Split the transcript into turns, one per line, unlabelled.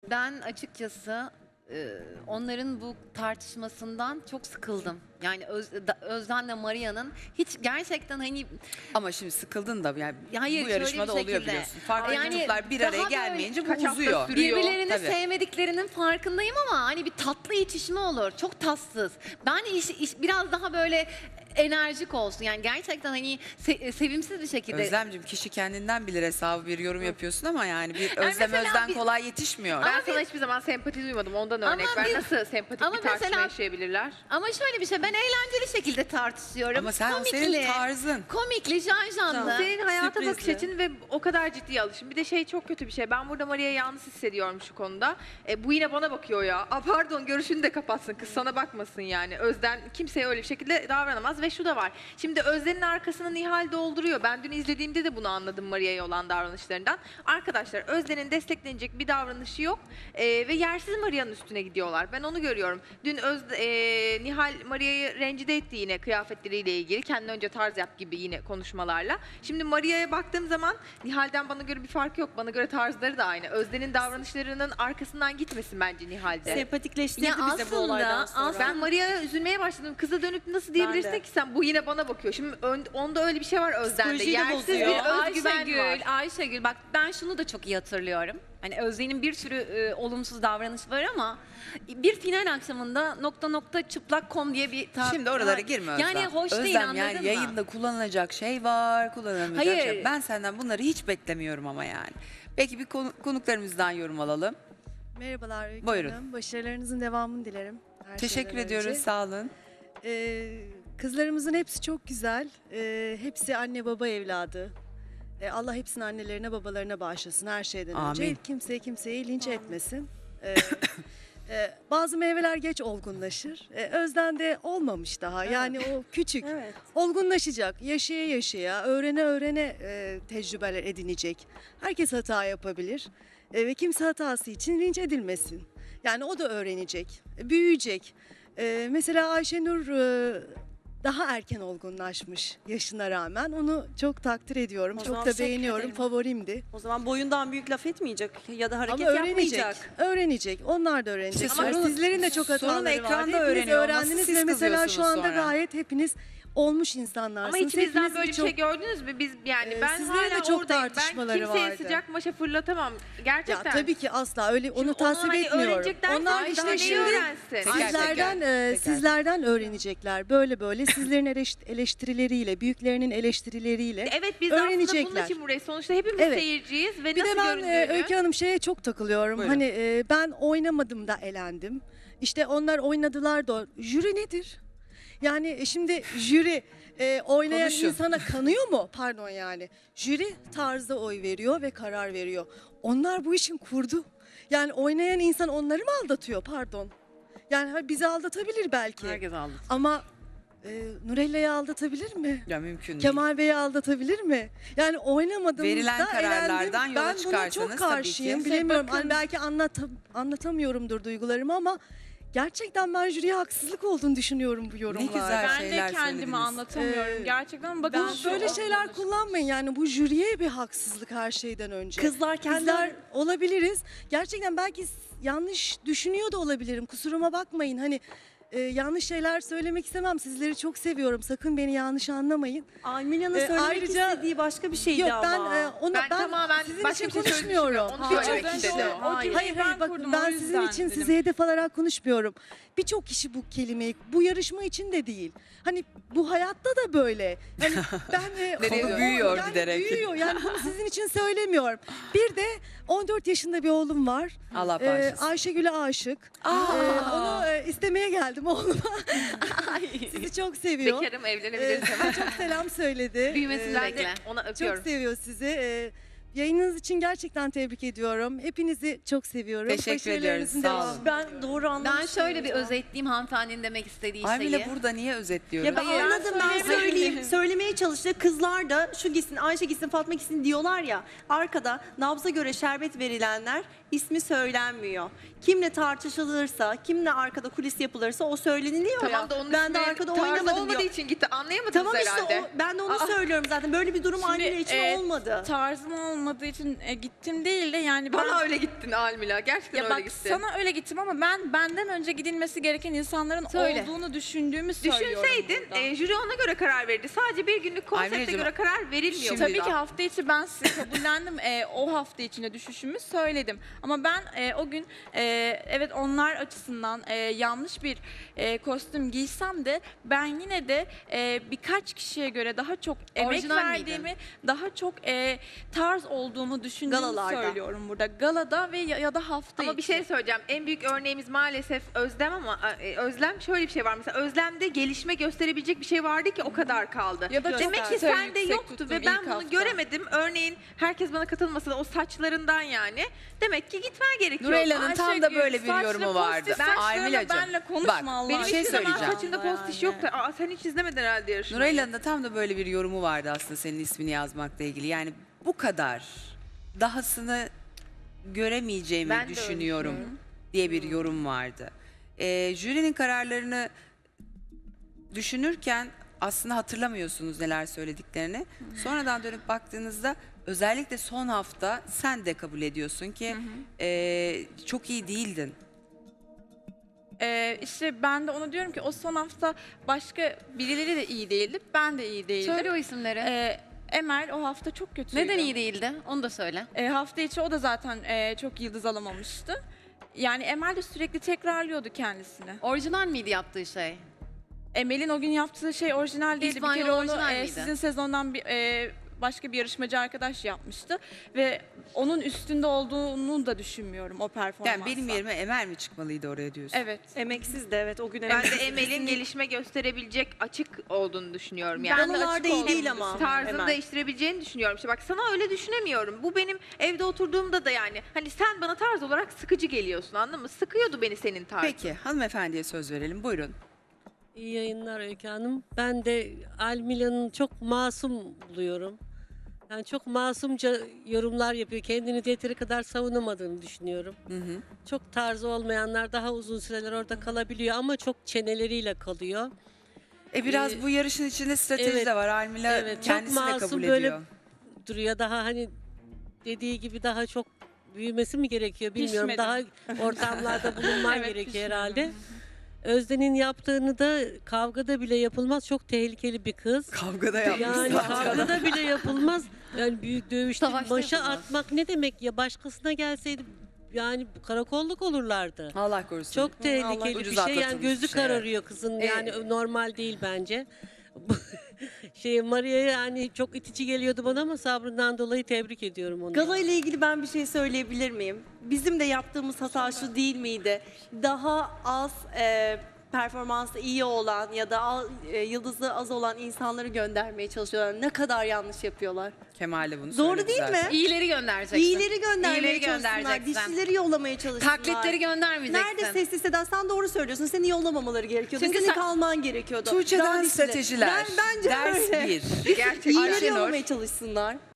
Ben açıkçası onların bu tartışmasından çok sıkıldım. Yani Özden'le Maria'nın hiç gerçekten hani
Ama şimdi sıkıldın da yani
hayır,
bu
şöyle
yarışmada
bir
oluyor
şekilde.
biliyorsun. Farklı
Yani
gruplar bir
daha
araya
böyle
gelmeyince bu
kaç hafta
uzuyor.
sürüyor.
birbirlerini
Tabii.
sevmediklerinin farkındayım ama hani bir tatlı itişme olur. Çok tatsız. Ben iş biraz daha böyle enerjik olsun. Yani gerçekten hani sevimsiz bir şekilde.
Özlemciğim kişi kendinden bilir hesabı bir yorum yapıyorsun ama yani bir Özlem
mesela
Özden
bir-
kolay yetişmiyor.
Ben sana hiçbir zaman sempati duymadım. Ondan örnek
Ama
ver.
biz-
Nasıl sempatik
ama
bir tartışma
mesela-
yaşayabilirler?
Ama şöyle bir şey, ben eğlenceli şekilde tartışıyorum.
Ama sen o senin tarzın.
Komikli, janjanlı.
Senin hayata bakış
sürprizli.
açın ve o kadar ciddiye alışın. Bir de şey çok kötü bir şey. Ben burada Maria'yı yalnız hissediyorum şu konuda. Bu yine bana bakıyor ya. Pardon, görüşünü de kapatsın. Kız sana bakmasın yani. Özden kimseye öyle bir şekilde davranamaz ve şu da var. Şimdi Özden'in arkasını Nihal dolduruyor. Ben dün izlediğimde de bunu anladım Maria'ya olan davranışlarından. Arkadaşlar Özden'in desteklenecek bir davranışı yok. Ve yersiz Maria'nın üstüne gidiyorlar. Ben onu görüyorum. Dün Nihal Maria'yı rencide etti yine kıyafetleriyle ilgili. Kendine önce tarz yap gibi yine konuşmalarla. Şimdi Maria'ya baktığım zaman Nihal'den bana göre bir fark yok. Bana göre tarzları da aynı. Özden'in davranışlarının arkasından gitmesin bence Nihal'de.
Sempatikleştirdi
Ya
bize bu olaydan sonra.
Ben Maria'ya üzülmeye başladım. Kıza dönüp nasıl diyebilirsin
de.
ki sen bu yine bana bakıyor. Şimdi onda öyle bir şey var Özden'de.
Psikolojiyi de
Yersiz
bozuyor.
bir özgüven var.
Ayşegül bak ben şunu da çok iyi hatırlıyorum. Hani Özden'in bir sürü olumsuz davranış var ama bir final akşamında çıplak.com diye bir
Şimdi oralara girme Özlem.
Yani hoş
Özlem,
değil, anladın
yani
mı?
yayında kullanılacak şey var, kullanılmayacak
Hayır.
şey. Ben senden bunları hiç beklemiyorum ama yani. Peki bir konuklarımızdan yorum alalım.
Merhabalar Öykü
Buyurun.
Hanım. Başarılarınızın devamını dilerim. Her
Teşekkür
şeyden
ediyoruz,
önce.
sağ olun.
Kızlarımızın hepsi çok güzel. Hepsi anne baba evladı. Allah hepsinin annelerine babalarına bağışlasın her şeyden önce.
Amin.
Kimseyi linç etmesin. Bazı meyveler geç olgunlaşır. Özden de olmamış daha. Yani o küçük.
Evet.
Olgunlaşacak. Yaşaya yaşaya, öğrene öğrene tecrübeler edinecek. Herkes hata yapabilir. Ve kimse hatası için linç edilmesin. Yani o da öğrenecek, büyüyecek. Mesela Ayşenur daha erken olgunlaşmış yaşına rağmen. Onu çok takdir ediyorum.
O
Çok
zaman
da
teşekkür
beğeniyorum.
ederim.
Favorimdi.
O zaman boyundan büyük laf etmeyecek ya da hareket
Ama öğrenecek.
yapmayacak.
Öğrenecek. Onlar da öğrenecek.
İşte
Ama
sorun-
sizlerin de çok
sorun
hataları var.
ekranda
Hepiniz
öğreniyor olması,
öğrendiniz
siz
ve mesela şu
kızıyorsunuz
anda
sonra.
gayet hepiniz olmuş insanlarsınız.
Ama içinizden
Hepiniz
böyle bir
çok-
şey gördünüz mü? Biz yani ben
sizlerin
hala
de çok
oradayım. Ben
tartışmaları
kimseye
vardı.
sıcak maşa fırlatamam.
Ya
Gerçekten.
tabii ki asla öyle onu
Şimdi
tasvip
hani
etmiyorum.
öğrenecek dersen
Onlar
işte
işte
neyi
şimdi
öğrensin?
Teker
sizlerden
teker.
sizlerden öğrenecekler. Böyle sizlerin eleştirileriyle, büyüklerinin eleştirileriyle
Evet, biz aslında bunun
öğrenecekler.
için buraya sonuçta hepimiz
Evet.
seyirciyiz ve
Bir de
nasıl
ben
göründüğünü.
Öykü Hanım şeye çok takılıyorum.
Buyurun.
Hani ben oynamadım da elendim. İşte onlar oynadılar da jüri nedir? Yani şimdi jüri oynayan
Konuşun.
insana kanıyor mu? Pardon yani. Jüri tarzda oy veriyor ve karar veriyor. Onlar bu işin kurdu. Yani oynayan insan onları mı aldatıyor? Pardon. Yani bizi aldatabilir belki.
Herkes aldı.
Ama Nurella'yı aldatabilir mi?
Ya mümkün değil.
Kemal Bey'i aldatabilir mi? Yani oynamadığımızda
Verilen kararlardan
elendim.
yola
Ben buna
çıkarsanız
çok
tabii
karşıyım.
ki.
Bilemiyorum
Bakın.
hani belki anlatamıyorumdur duygularımı ama gerçekten ben jüriye haksızlık olduğunu düşünüyorum bu yorumlarda.
güzel
Ben
şeyler
de kendimi
söylediniz.
anlatamıyorum gerçekten. Bakın
Bu böyle şeyler kullanmayın yani bu jüriye bir haksızlık her şeyden önce.
Kızlar
Bizler olabiliriz. Gerçekten belki yanlış düşünüyor da olabilirim. Kusuruma bakmayın. Hani yanlış şeyler söylemek istemem. Sizleri çok seviyorum. Sakın beni yanlış anlamayın.
Almilya'nın söylemek
ayrıca-
istediği başka bir şeydi
Yok
ama.
ben
Ben tamamen
sizin
başka
için
bir şey
konuşmuyorum.
söylemek istemiyorum. Onu
Birçok
söylemek
kişi
istedim.
Hayır.
Hayır
ben
bakın
kurdum,
ben
o
sizin
yüzden
için
dedim.
sizi hedef alarak konuşmuyorum. Birçok kişi bu kelimeyi bu yarışma için de değil. Hani bu hayatta da böyle. Hani ben
Konu büyüyor
yani
giderek.
Büyüyor. Yani bunu sizin için söylemiyorum. Bir de 14 yaşında bir oğlum var.
Allah bağışlasın.
Ayşegül'e aşık. Onu istemeye geldim oğluma. Sizi çok seviyor.
Bekarım, evlenebiliriz hemen.
Çok selam söyledi.
Büyümesini
Ben de
bekle.
ona
Çok
öpüyorum.
seviyor sizi. Yayınınız için gerçekten tebrik ediyorum. Hepinizi çok seviyorum.
Teşekkür ediyoruz,
Başarılarınızın
sağ
devamı.
olun.
Ben doğru
Ben
anlamışım.
şöyle bir özetleyeyim hanımefendinin demek istediği
Aymile
şeyi.
burada niye özetliyoruz?
Ya ben
Hayır,
anladım ben
söyleyebilirim.
söyleyeyim. Söylemeye çalıştı. Kızlar da şu gitsin, Ayşe gitsin, Fatma gitsin diyorlar ya. Arkada nabza göre şerbet verilenler ismi söylenmiyor. Kimle tartışılırsa, kimle arkada kulis yapılırsa o söyleniliyor
Tamam
ya.
da onun
Ben de
üstüne
arkada
tarzı
oynamadım
olmadığı
diyor.
için gitti. Anlayamadınız
Tamam işte
herhalde.
ben de onu söylüyorum zaten. Böyle bir durum Almila için olmadı.
Tarzım olmadığı için gittim değil de yani ben...
Bana öyle gittin Almila. Gerçekten
Ya
öyle
bak
gittin.
sana öyle gittim ama ben benden önce gidilmesi gereken insanların
Söyle.
olduğunu düşündüğümü söylüyorum
Düşünseydin
burada.
jüri ona göre karar verirdi. Sadece bir günlük konsepte
Almilacığım,
göre karar verilmiyor
şimdi-
Tabii
burada.
ki hafta içi ben size kabullendim. O hafta içinde düşüşümü söyledim. Ama ben o gün evet onlar açısından yanlış bir kostüm giysem de ben yine de birkaç kişiye göre daha çok emek
Orijinal
verdiğimi, daha çok tarz olduğumu düşündüğümü
Galalarda.
söylüyorum burada. Galada ve ya da hafta
Ama bir
içi.
şey söyleyeceğim. En büyük örneğimiz maalesef Özlem ama Özlem şöyle bir şey var. Mesela Özlem'de gelişme gösterebilecek bir şey vardı ki o kadar kaldı.
Ya da çok
Demek ki
yüksek
sende yoktu
tuttum
ve
ilk
ben bunu
hafta.
göremedim. Örneğin herkes bana katılmasa da o saçlarından yani. Demek ki gitmen gerekiyor.
Nurella'nın tam da
Ayşegül,
böyle bir
saçlı
yorumu vardı.
pozitif saçlarına
Almilacığım,
benle konuşma
bak,
Allah
Benim
bir şey
hiçbir zaman
söyleyeceğim.
saçımda postiş yoktu. Aa, sen hiç izlemedin herhalde yarışmayı.
Nurella'nın da tam da böyle bir yorumu vardı aslında senin ismini yazmakla ilgili. Yani bu kadar dahasını göremeyeceğimi
Ben de öyle
düşünüyorum
düşünüyorum.
diye bir yorum vardı. Jürinin kararlarını düşünürken aslında hatırlamıyorsunuz neler söylediklerini. Sonradan dönüp baktığınızda özellikle son hafta sen de kabul ediyorsun ki çok iyi değildin.
İşte ben de onu diyorum ki o son hafta başka birileri de iyi değildi. Ben de iyi değildim.
Söyle o isimleri.
Emel o hafta çok kötüydü.
Neden iyi değildi? Onu da söyle.
Hafta içi o da zaten çok yıldız alamamıştı. Yani Emel de sürekli tekrarlıyordu kendisini.
Orijinal miydi yaptığı şey?
Emel'in o gün yaptığı şey orijinal değildi.
İspanyol
bir kere onu
orijinal miydi?
sizin sezondan başka bir yarışmacı arkadaş yapmıştı. Ve onun üstünde olduğunu da düşünmüyorum o performansa.
Yani benim yerime Emel mi çıkmalıydı oraya diyorsun?
Evet.
Emeksiz de evet o gün
Ben de
emeksiz.
Emel'in gelişme gösterebilecek açık olduğunu düşünüyorum yani.
Ben de
Galalarda
açık
iyi değil
olduğunu
ama.
Tarzını
Emel.
değiştirebileceğini düşünüyorum. İşte bak sana öyle düşünemiyorum. Bu benim evde oturduğumda da yani. Hani sen bana tarz olarak sıkıcı geliyorsun anladın mı? Sıkıyordu beni senin tarzın.
Peki hanımefendiye söz verelim. Buyurun.
İyi yayınlar Öykü Hanım. Ben de Almila'nın çok masum buluyorum. Yani çok masumca yorumlar yapıyor. Kendini yeteri kadar savunamadığını düşünüyorum. Çok tarzı olmayanlar daha uzun süreler orada kalabiliyor ama çok çeneleriyle kalıyor.
Biraz bu yarışın içinde strateji
evet,
de var. Almila
evet, çok
kendisi de
masum
kabul
böyle
ediyor.
Duruyor daha hani dediği gibi daha çok büyümesi mi gerekiyor bilmiyorum.
Pişmedi.
Daha ortamlarda bulunman
Evet,
gerekiyor
pişmedi.
herhalde. Özden'in yaptığını da kavgada bile yapılmaz. Çok tehlikeli bir kız.
Kavgada yapmışlar.
Yani kavgada bile yapılmaz. Yani büyük dövüşte
Savaşta
başa
yapılmaz.
atmak ne demek ya? Başkasına gelseydi yani karakolluk olurlardı.
Allah korusun.
Çok tehlikeli
ucuz
bir şey. Yani
atlatılmış
gözü
bir şey,
kararıyor kızın. Yani normal değil bence. Maria'ya yani çok itici geliyordu bana ama sabrından dolayı tebrik ediyorum onu.
Gala ile ilgili ben bir şey söyleyebilir miyim? Bizim de yaptığımız hata şu değil miydi? Daha az performansı iyi olan ya da yıldızı az olan insanları göndermeye çalışıyorlar. Ne kadar yanlış yapıyorlar.
Kemal de bunu
Doğru
söyledi
değil
zaten.
mi?
İyileri göndereceksin.
İyileri göndermeye
İyileri
çalışsınlar.
göndereceksin.
Dişlileri yollamaya çalışsınlar.
Taklitleri göndermeyeceksin.
Nerede sessiz Seda? Sen doğru söylüyorsun. Seni yollamamaları gerekiyordu.
Çünkü
Senin
sen-
kalman gerekiyordu.
Tuğçe'den
Daha dişli.
stratejiler.
Bence
Ders
öyle.
1.
Gerçekten.
İyileri
Ayşenur.
yollamaya çalışsınlar.